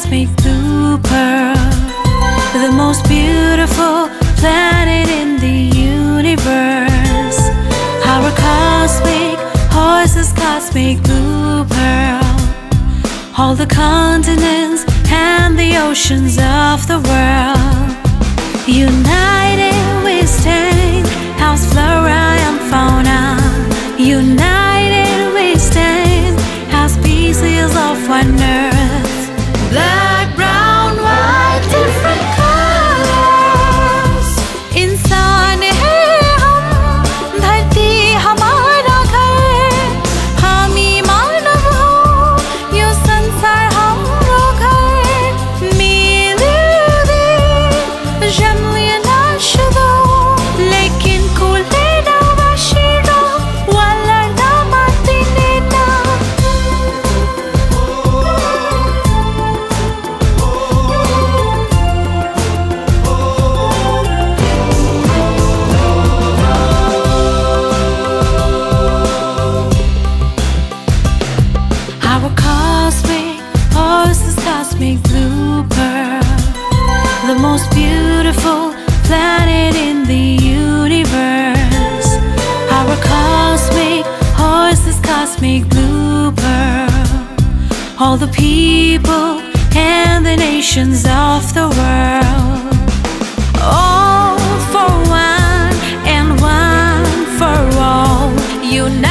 cosmic blue pearl, the most beautiful planet in the universe. Our cosmic horse is cosmic blue pearl. All the continents and the oceans of the world, united we stand as flora and fauna. United we stand as species of one earth. Black, brown, white, different colors. इंसान है हम, धरती हमारा घर. हम ही मानव हो, यो संसार हमरो घर. मिलते जन्म नाशदो, लेकिन कुलेना वाशिरो वाला मातिनेना. Our cosmic horse is cosmic blue pearl, the most beautiful planet in the universe. Our cosmic horse is cosmic blue pearl. All the people and the nations of the world, all for one and one for all.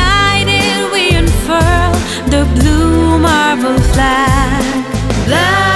United we unfurl the blue marble flag. Black